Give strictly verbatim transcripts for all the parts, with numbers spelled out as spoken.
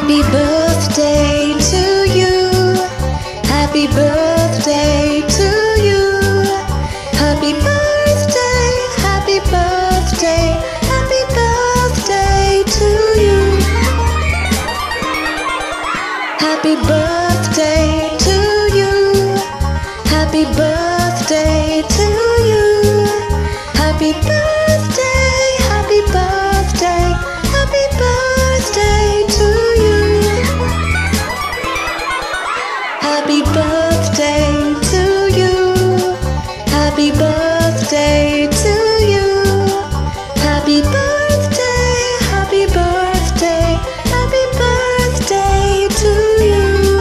Happy birthday to you. Happy birthday to you. Happy birthday, happy birthday, happy birthday to you. Happy birthday to you. Happy birthday to you. Happy birthday, happy birthday, happy birthday to you. Happy birthday to you. Happy birthday to you. Happy birthday, happy birthday, happy birthday to you.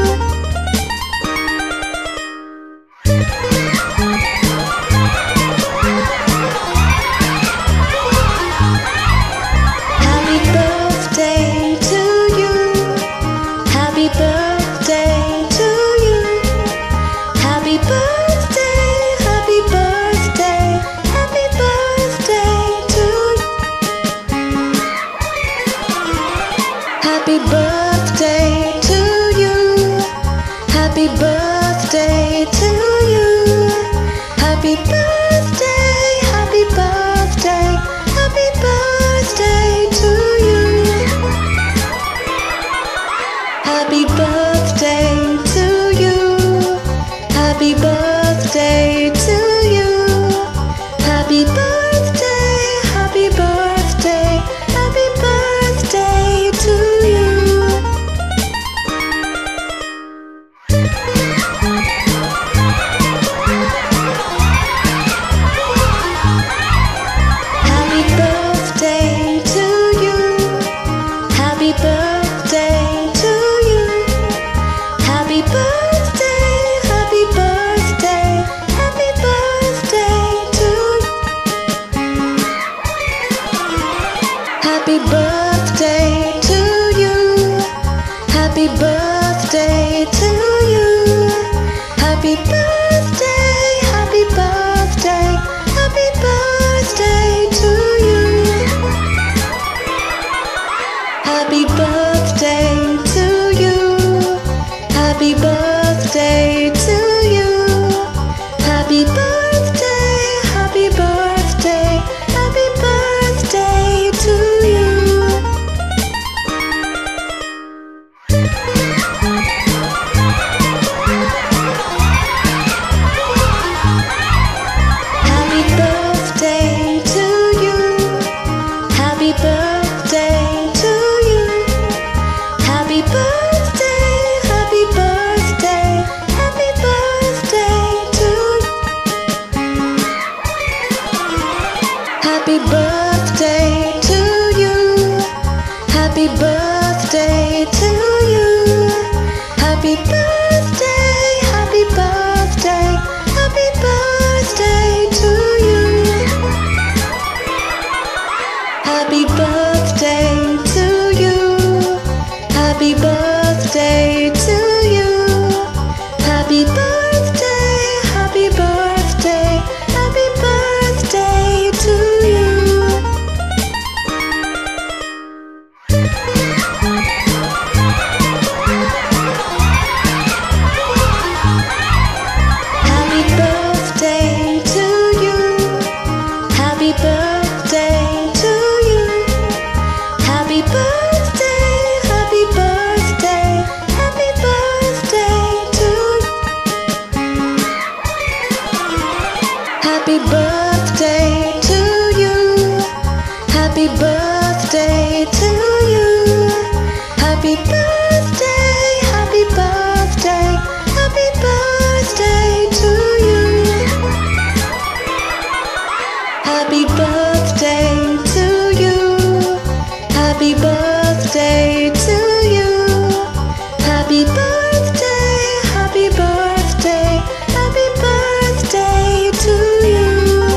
Happy birthday to you. Happy birthday to you. Happy birthday, happy birthday, happy birthday to you. Happy birthday to you. Happy birthday to you. Happy birthday, happy birthday, happy birthday to you. Happy birthday to you. Happy birthday to you. Happy birthday, happy birthday, happy birthday to you. Happy birthday to you. Happy birthday to you. Happy birthday, happy birthday, happy birthday to you. Happy birthday to you. Happy birthday to you. Happy birthday, happy birthday, happy birthday to you. Happy birthday to you. Happy birthday to you. Happy birthday, happy birthday, happy birthday to you. Happy birthday to you. Happy birthday to you. Happy birthday, happy birthday, happy birthday to you. Happy birthday to you. Happy birthday to you. Happy birthday, happy birthday, happy birthday to you. Happy birthday to you. Happy birthday to you. Happy birthday, happy birthday, happy birthday to you. Happy birthday to you. Happy birthday to you. Happy birthday, happy birthday, happy birthday to you. Happy birthday to you. Happy birthday to you. Happy birthday, happy birthday, happy birthday to you. Happy birthday to you. Happy birthday to you. Happy birthday, happy birthday, happy birthday to you.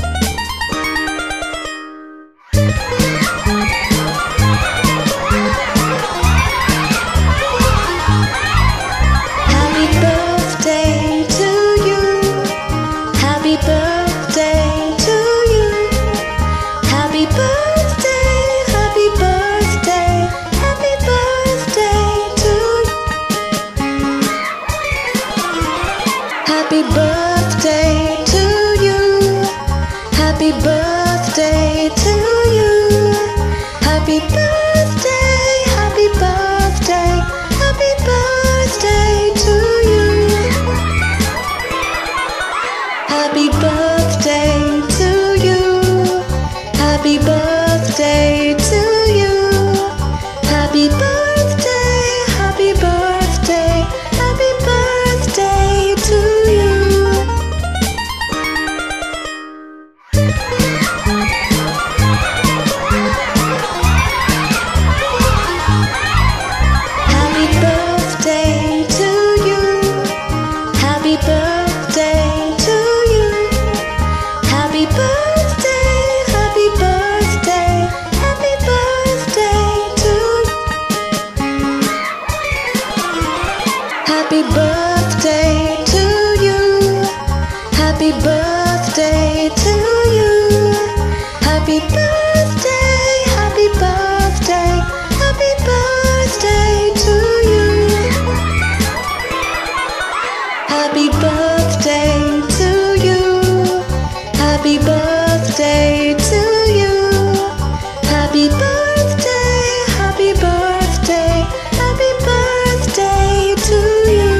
Happy birthday to you. Happy birthday to you. Happy birthday, happy birthday, happy birthday to you. Happy birthday, happy birthday, happy birthday to you. Happy birthday to you. Happy birthday to you. Happy birthday, happy birthday, happy birthday to you. Happy birthday to you. Happy birthday to you. Happy birthday, happy birthday, happy birthday to you. Happy birthday to you. Happy birthday to you. Happy birthday, happy birthday, happy birthday to you.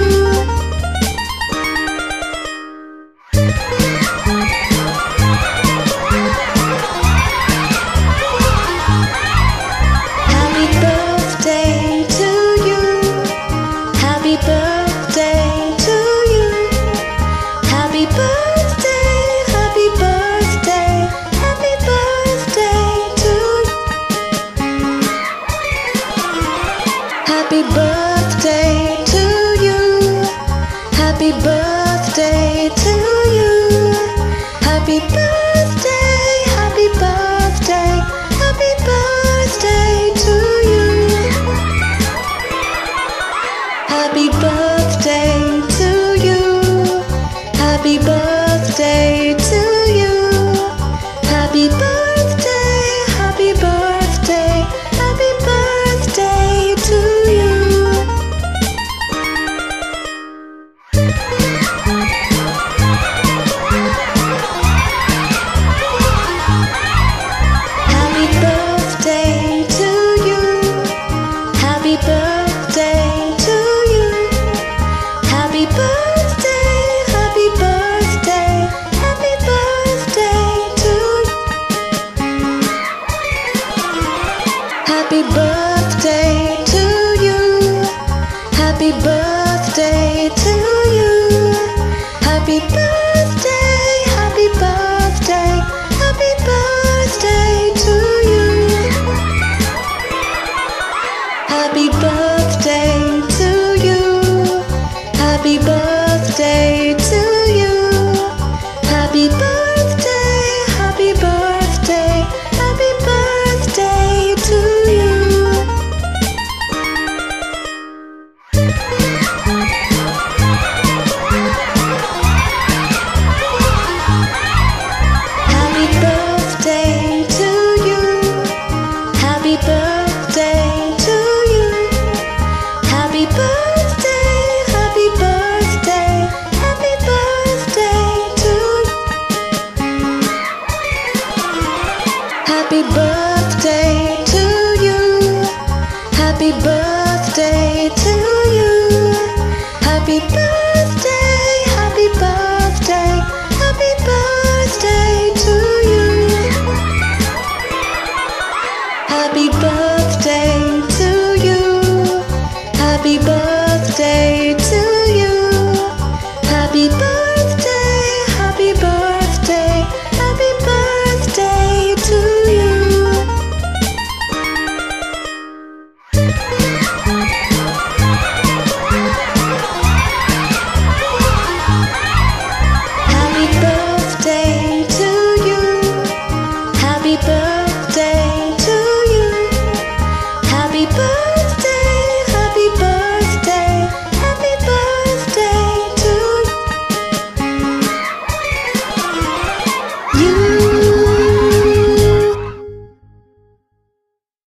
Happy birthday to you. Happy birthday to you. Happy birthday, happy birthday, happy birthday to you. Happy birthday to you. Happy birthday to you. Happy birthday, happy birthday, happy birthday to you. Happy birthday to you. Happy birthday to you. Happy birthday, happy birthday, happy birthday to you. Happy birthday to you. Happy birthday to you. Happy birthday, happy birthday, happy birthday to you. Happy birthday to you. Happy birthday to you. Happy birthday, happy birthday, happy birthday to you. Happy birthday to you. Happy birthday to you. Happy birthday, happy birthday, happy birthday to you. Happy birthday to you. Happy birthday to you. Happy birthday, happy birthday, happy birthday to you. Happy birthday to you. Happy birthday to you. Happy birthday, happy birthday, happy birthday to you. Happy birthday to you. Happy birthday